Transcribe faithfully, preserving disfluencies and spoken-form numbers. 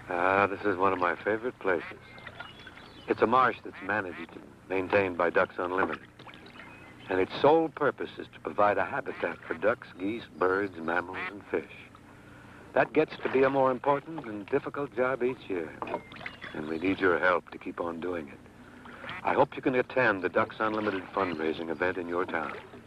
Ah, this is one of my favorite places. It's a marsh that's managed and maintained by Ducks Unlimited. And its sole purpose is to provide a habitat for ducks, geese, birds, mammals, and fish. That gets to be a more important and difficult job each year. And we need your help to keep on doing it. I hope you can attend the Ducks Unlimited fundraising event in your town.